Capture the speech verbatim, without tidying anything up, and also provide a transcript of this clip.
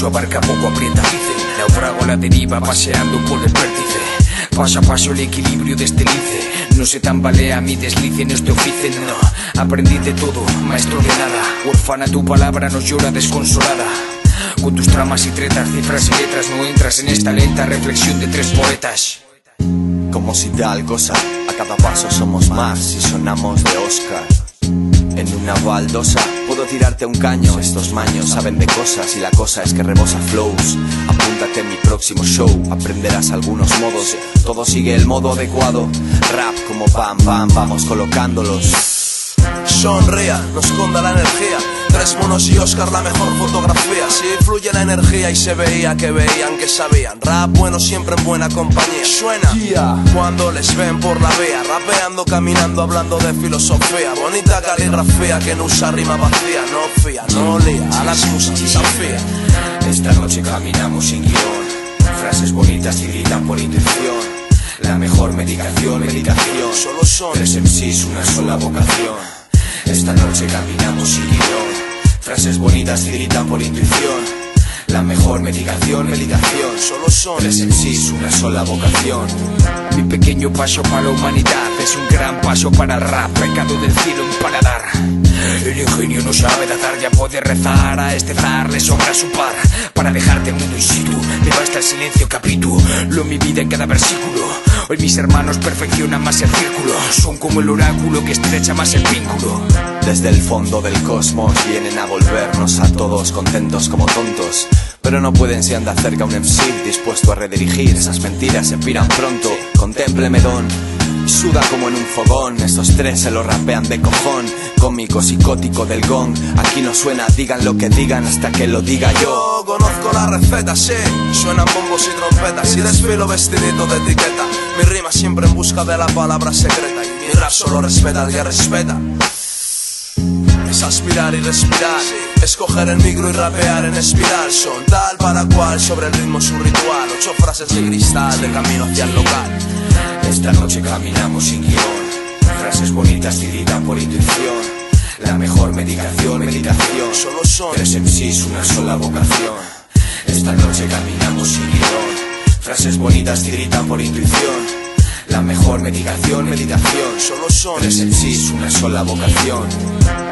mucho abarca, poco aprieta, dicen. Naufrago a la deriva, paseando por el vértice. Paso a paso el equilibrio de este lince. No se tambalea mi deslice, no este oficio, no. Aprendí de todo, maestro de nada. Huérfana tu palabra nos llora desconsolada. Con tus tramas y tretas, cifras y letras, no entras en esta lenta reflexión de tres poetas. Como si tal cosa, a cada paso somos más y sonamos de Oscar. En una baldosa puedo tirarte un caño. Estos maños saben de cosas y la cosa es que rebosa flows. Apúntate en mi próximo show, aprenderás algunos modos. Todo sigue el modo adecuado. Rap como pam pam, vamos colocándolos. Sonría, no esconda la energía. Tres monos y Oscar, la mejor fotografía. Sí, fluye la energía y se veía que veían que sabían. Rap bueno siempre en buena compañía. Suena yeah. Cuando les ven por la vía, rapeando, caminando, hablando de filosofía. Bonita caligrafía que no usa rima vacía. No fía, no lía, a las musas desafía. Esta noche caminamos sin guión. Frases bonitas y gritan por intuición. La mejor medicación, meditación. Solo son tres M Cs, una sola vocación. Esta noche caminamos sin guión. Frases bonitas y gritan por intuición. La mejor medicación, meditación. Solo son tres M Cs, una sola vocación. Mi pequeño paso para la humanidad es un gran paso para el rap. Pecado del cielo en paladar. El ingenio no sabe datar, ya puede rezar. A este zar le sobra su par para dejarte mudo in situ. Me basta el silencio capítulo, mi vida en cada versículo. Hoy mis hermanos perfeccionan más el círculo. Son como el oráculo que estrecha más el vínculo. Desde el fondo del cosmos vienen a volvernos a todos contentos como tontos. Pero no pueden si anda cerca un M C dispuesto a redirigir. Esas mentiras se piran pronto. Contémpleme don, suda como en un fogón. Estos tres se lo rapean de cojón. Cómico psicótico del gong. Aquí no suena, digan lo que digan hasta que lo diga yo. Yo conozco la receta, sí. Suenan bombos y trompetas y desfilo vestidito de etiqueta. Mi rima siempre en busca de la palabra secreta. Y mi rap solo respeta al que respeta. Es aspirar y respirar, escoger el micro y rapear en espiral. Son tal para cual, sobre el ritmo su ritual. Ocho frases de cristal, de camino hacia el local. Esta noche caminamos sin guión. Frases bonitas y gritan por intuición. La mejor medicación, meditación. Solo son tres M Cs, una sola vocación. Esta noche caminamos sin guión. Frases bonitas y gritan por intuición. La mejor medicación, meditación. Solo son tres M Cs, una sola vocación.